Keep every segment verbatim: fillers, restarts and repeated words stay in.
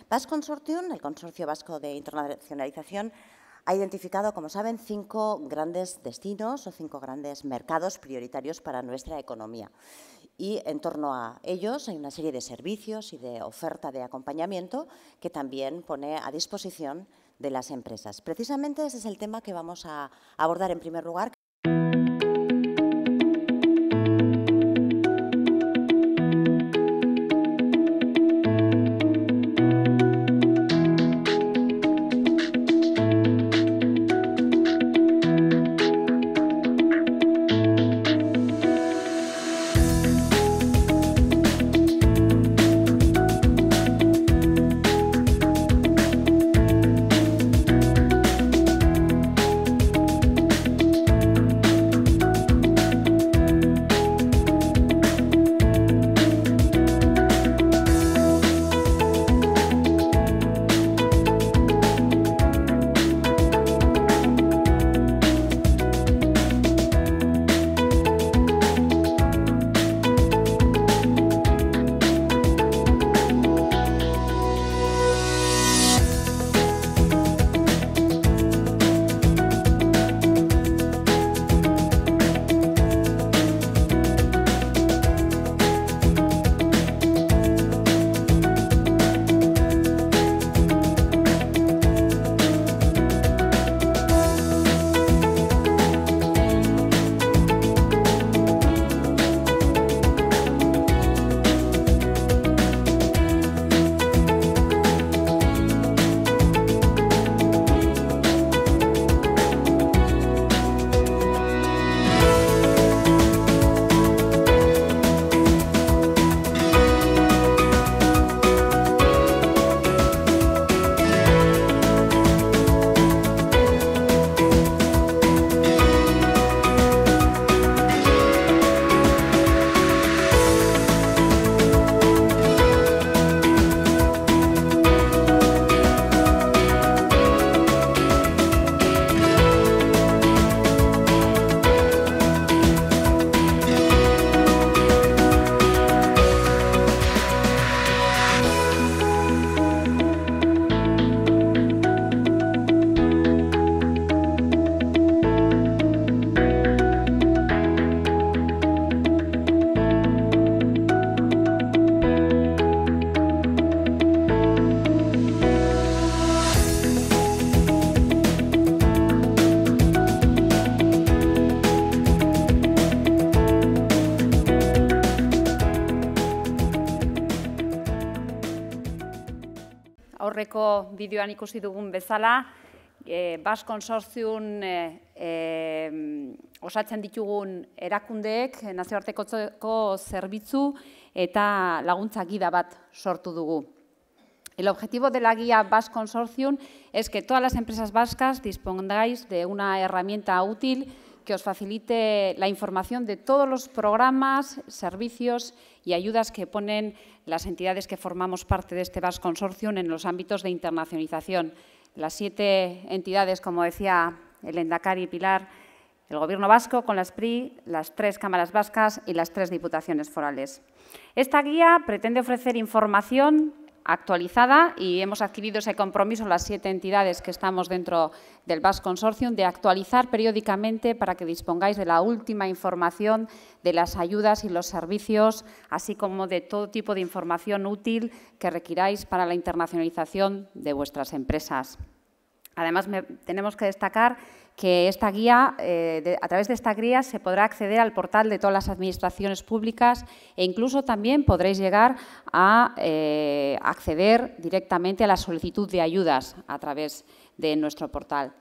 Basque Consortium, el Consorcio Vasco de Internacionalización, ha identificado, como saben, cinco grandes destinos o cinco grandes mercados prioritarios para nuestra economía. Y en torno a ellos hay una serie de servicios y de oferta de acompañamiento que también pone a disposición de las empresas. Precisamente ese es el tema que vamos a abordar en primer lugar. Aurreko bideoan ikusi dugun bezala, eh, Basque Consortium eh, eh, osatzen ditugun erakundeek nazioartekoteko zerbitzu eta laguntza gida bat sortu dugu. El objetivo de la guía Basque Consortium es que todas las empresas vascas dispongáis de una herramienta útil que os facilite la información de todos los programas, servicios y ayudas que ponen las entidades que formamos parte de este Basque Consortium en los ámbitos de internacionalización. Las siete entidades, como decía el Endacari Pilar, el Gobierno vasco con la S P R I, las tres cámaras vascas y las tres diputaciones forales. Esta guía pretende ofrecer información actualizada y hemos adquirido ese compromiso, las siete entidades que estamos dentro del Basque Consortium, de actualizar periódicamente para que dispongáis de la última información de las ayudas y los servicios, así como de todo tipo de información útil que requiráis para la internacionalización de vuestras empresas. Además, me, tenemos que destacar que esta guía, eh, de, a través de esta guía se podrá acceder al portal de todas las administraciones públicas e incluso también podréis llegar a eh, acceder directamente a la solicitud de ayudas a través de nuestro portal.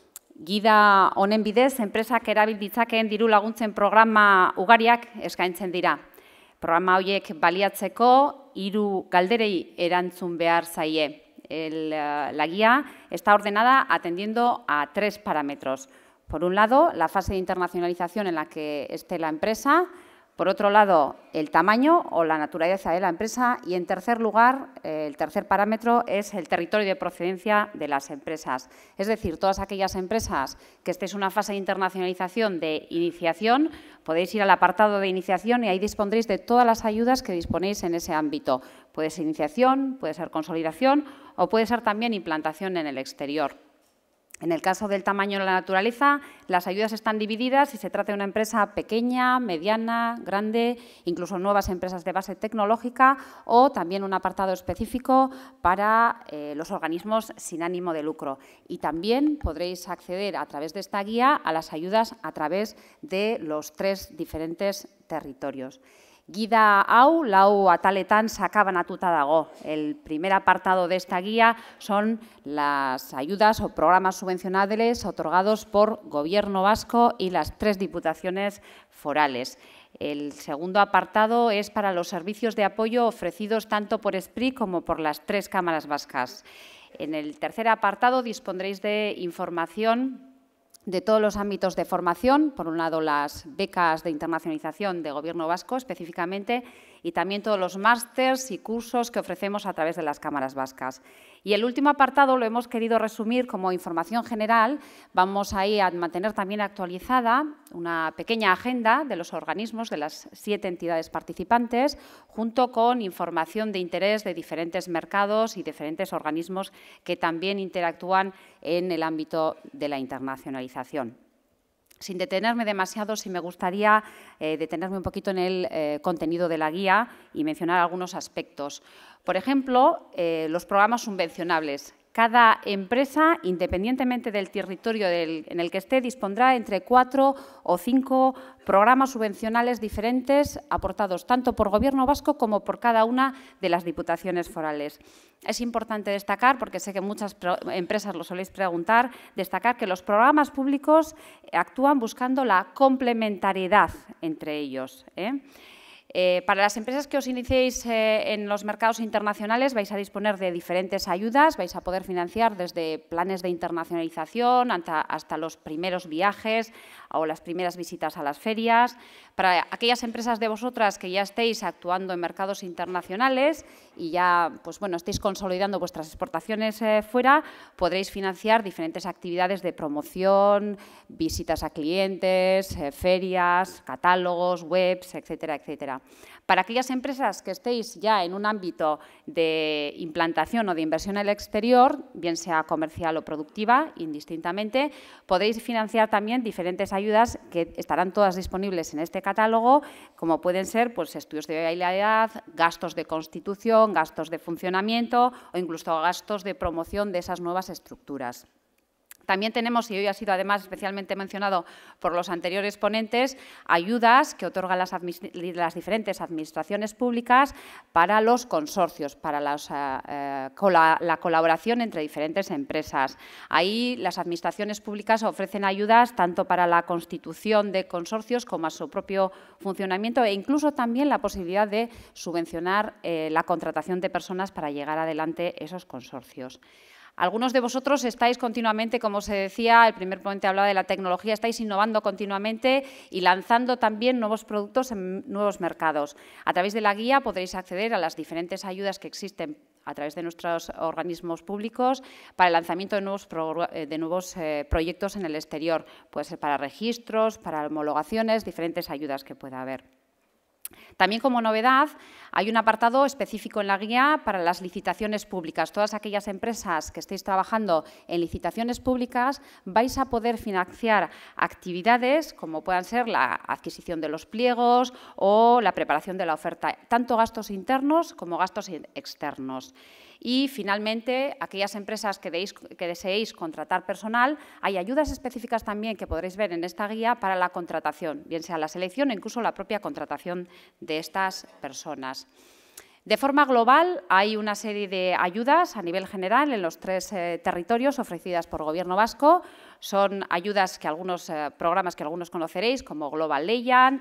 Gida honen bidez, enpresak erabil ditzakeen diru laguntzen programa ugariak eskaintzen dira. Programa horiek baliatzeko hiru galderei erantzun behar zaie. El, uh, la guía está ordenada atendiendo a tres parámetros. Por un lado, la fase de internacionalización en la que esté la empresa. Por otro lado, el tamaño o la naturaleza de la empresa. Y, en tercer lugar, eh, el tercer parámetro es el territorio de procedencia de las empresas. Es decir, todas aquellas empresas que estéis en una fase de internacionalización de iniciación, podéis ir al apartado de iniciación y ahí dispondréis de todas las ayudas que disponéis en ese ámbito. Puede ser iniciación, puede ser consolidación o puede ser también implantación en el exterior. En el caso del tamaño de la naturaleza, las ayudas están divididas si se trata de una empresa pequeña, mediana, grande, incluso nuevas empresas de base tecnológica o también un apartado específico para eh, los organismos sin ánimo de lucro. Y también podréis acceder a través de esta guía a las ayudas a través de los tres diferentes territorios. Gida hau, lau ataletan sakabanatuta dago. El primer apartado de esta guía son las ayudas o programas subvencionables otorgados por Gobierno vasco y las tres diputaciones forales. El segundo apartado es para los servicios de apoyo ofrecidos tanto por S P R I como por las tres cámaras vascas. En el tercer apartado dispondréis de información de todos los ámbitos de formación, por un lado las becas de internacionalización de Gobierno vasco específicamente y también todos los másters y cursos que ofrecemos a través de las cámaras vascas. Y el último apartado lo hemos querido resumir como información general. Vamos ahí a mantener también actualizada una pequeña agenda de los organismos de las siete entidades participantes, junto con información de interés de diferentes mercados y diferentes organismos que también interactúan en el ámbito de la internacionalización. Sin detenerme demasiado, sí me gustaría eh, detenerme un poquito en el eh, contenido de la guía y mencionar algunos aspectos. Por ejemplo, eh, los programas subvencionables. Cada empresa, independientemente del territorio del, en el que esté, dispondrá entre cuatro o cinco programas subvencionales diferentes aportados tanto por Gobierno vasco como por cada una de las diputaciones forales. Es importante destacar, porque sé que muchas empresas lo soléis preguntar, destacar que los programas públicos actúan buscando la complementariedad entre ellos, ¿eh? Eh, para las empresas que os iniciéis eh, en los mercados internacionales vais a disponer de diferentes ayudas, vais a poder financiar desde planes de internacionalización hasta, hasta los primeros viajes o las primeras visitas a las ferias. Para aquellas empresas de vosotras que ya estéis actuando en mercados internacionales y ya pues, bueno, estéis consolidando vuestras exportaciones eh, fuera, podréis financiar diferentes actividades de promoción, visitas a clientes, eh, ferias, catálogos, webs, etcétera, etcétera. Para aquellas empresas que estéis ya en un ámbito de implantación o de inversión en el exterior, bien sea comercial o productiva, indistintamente, podéis financiar también diferentes ayudas que estarán todas disponibles en este catálogo, como pueden ser pues, estudios de viabilidad, gastos de constitución, gastos de funcionamiento o incluso gastos de promoción de esas nuevas estructuras. También tenemos, y hoy ha sido además especialmente mencionado por los anteriores ponentes, ayudas que otorgan las, las diferentes administraciones públicas para los consorcios, para los, eh, cola la colaboración entre diferentes empresas. Ahí las administraciones públicas ofrecen ayudas tanto para la constitución de consorcios como a su propio funcionamiento e incluso también la posibilidad de subvencionar eh, la contratación de personas para llegar adelante esos consorcios. Algunos de vosotros estáis continuamente, como se decía, el primer ponente hablaba de la tecnología, estáis innovando continuamente y lanzando también nuevos productos en nuevos mercados. A través de la guía podréis acceder a las diferentes ayudas que existen a través de nuestros organismos públicos para el lanzamiento de nuevos, pro, de nuevos eh, proyectos en el exterior. Puede ser para registros, para homologaciones, diferentes ayudas que pueda haber. También, como novedad, hay un apartado específico en la guía para las licitaciones públicas. Todas aquellas empresas que estéis trabajando en licitaciones públicas vais a poder financiar actividades como puedan ser la adquisición de los pliegos o la preparación de la oferta, tanto gastos internos como gastos externos. Y, finalmente, aquellas empresas que, deis, que deseéis contratar personal, hay ayudas específicas también que podréis ver en esta guía para la contratación, bien sea la selección o incluso la propia contratación de estas personas. De forma global, hay una serie de ayudas a nivel general en los tres eh, territorios ofrecidas por Gobierno vasco. Son ayudas que algunos, eh, programas que algunos conoceréis, como Global Leyan,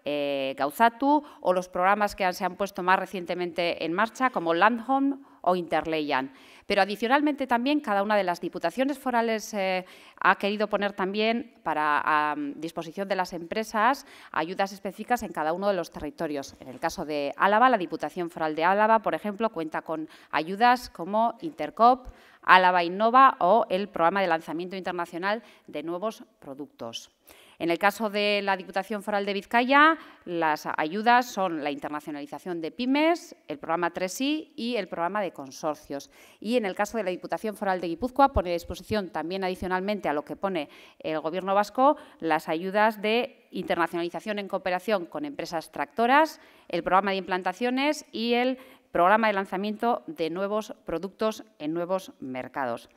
eh, gauzatu, o los programas que se han puesto más recientemente en marcha, como Landhome o Interleian. Pero adicionalmente también cada una de las diputaciones forales eh, ha querido poner también para a disposición de las empresas ayudas específicas en cada uno de los territorios. En el caso de Álava, la Diputación Foral de Álava, por ejemplo, cuenta con ayudas como Intercop, Álava Innova o el programa de lanzamiento internacional de nuevos productos. En el caso de la Diputación Foral de Vizcaya, las ayudas son la internacionalización de pymes, el programa tres i y el programa de consorcios. Y en el caso de la Diputación Foral de Guipúzcoa, pone a disposición también adicionalmente a lo que pone el Gobierno vasco las ayudas de internacionalización en cooperación con empresas tractoras, el programa de implantaciones y el programa de lanzamiento de nuevos productos en nuevos mercados.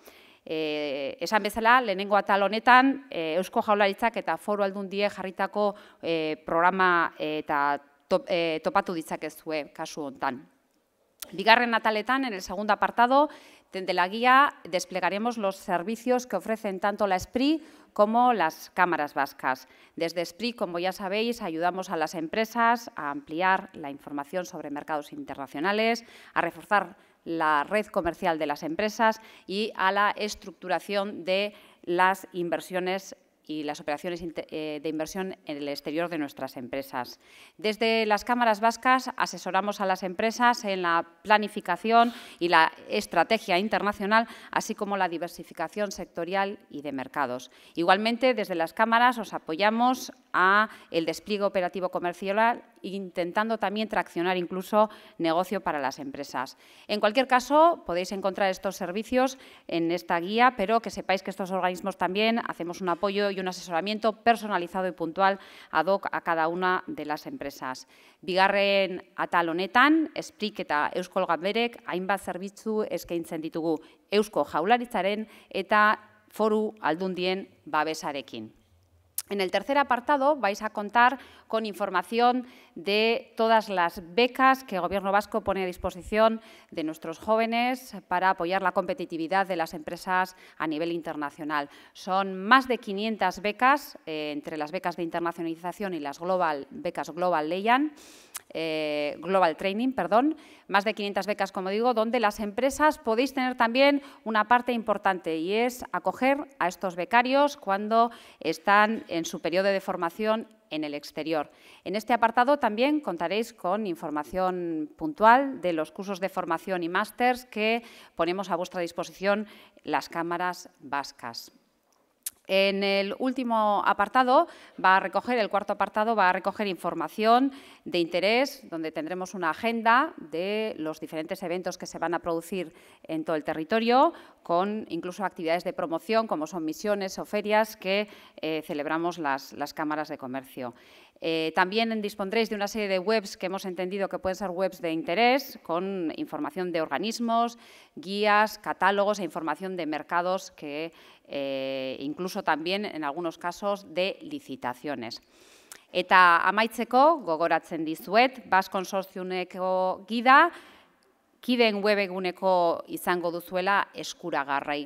Eh, esan bezala, lehenengo atal honetan, eh, Eusko Jaurlaritzak eta Foru Aldundiek jarritako eh, programa eta top, eh, topatu ditzakezue kasu hontan. Bigarren ataletan, en el segundo apartado de la guía, desplegaremos los servicios que ofrecen tanto la ESPRI como las cámaras vascas. Desde ESPRI, como ya sabéis, ayudamos a las empresas a ampliar la información sobre mercados internacionales, a reforzar la red comercial de las empresas y a la estructuración de las inversiones y las operaciones de inversión en el exterior de nuestras empresas. Desde las cámaras vascas asesoramos a las empresas en la planificación y la estrategia internacional, así como la diversificación sectorial y de mercados. Igualmente, desde las cámaras os apoyamos a el despliegue operativo comercial, intentando también traccionar incluso negocio para las empresas. En cualquier caso, podéis encontrar estos servicios en esta guía, pero que sepáis que estos organismos también hacemos un apoyo y un asesoramiento personalizado y puntual ad hoc a cada una de las empresas. Bigarren atal honetan, ESPRIk eta Eusko Ganberek hainbat zerbitzu eskaintzen ditugu Eusko Jaurlaritzaren eta Foru Aldundien babesarekin. En el tercer apartado vais a contar con información de todas las becas que el Gobierno vasco pone a disposición de nuestros jóvenes para apoyar la competitividad de las empresas a nivel internacional. Son más de quinientas becas, eh, entre las becas de internacionalización y las global, becas Global Leian, eh, Global Training, perdón, más de quinientas becas, como digo, donde las empresas podéis tener también una parte importante y es acoger a estos becarios cuando están en su periodo de formación en el exterior. En este apartado también contaréis con información puntual de los cursos de formación y másters que ponemos a vuestra disposición las cámaras vascas. En el último apartado va a recoger, el cuarto apartado va a recoger información de interés, donde tendremos una agenda de los diferentes eventos que se van a producir en todo el territorio, con incluso actividades de promoción, como son misiones o ferias que eh, celebramos las, las cámaras de comercio. Eh, también dispondréis de una serie de webs que hemos entendido que pueden ser webs de interés, con información de organismos, guías, catálogos e información de mercados que eh, incluso también en algunos casos de licitaciones. Eta amaitzeko gogoratzen dizuet, Basque Consortiumeko gida, kideen webeguneko izango duzuela eskuragarri.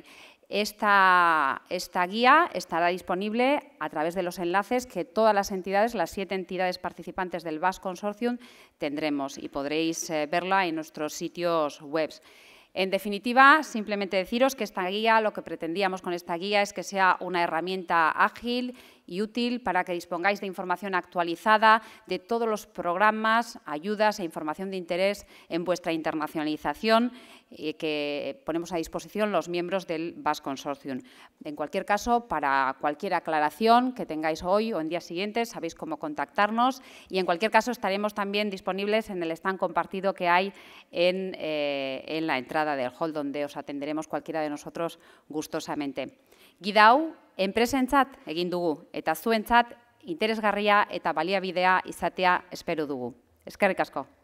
Esta, esta guía estará disponible a través de los enlaces que todas las entidades, las siete entidades participantes del Basque Consortium, tendremos y podréis eh, verla en nuestros sitios web. En definitiva, simplemente deciros que esta guía, lo que pretendíamos con esta guía es que sea una herramienta ágil y útil para que dispongáis de información actualizada de todos los programas, ayudas e información de interés en vuestra internacionalización eh, que ponemos a disposición los miembros del Basque Consortium. En cualquier caso, para cualquier aclaración que tengáis hoy o en días siguientes, sabéis cómo contactarnos y en cualquier caso estaremos también disponibles en el stand compartido que hay en, eh, en la entrada del hall, donde os atenderemos cualquiera de nosotros gustosamente. Gida hau, enpresentzat egin dugu eta zuentzat interesgarria eta baliabidea izatea espero dugu. Eskerrik asko.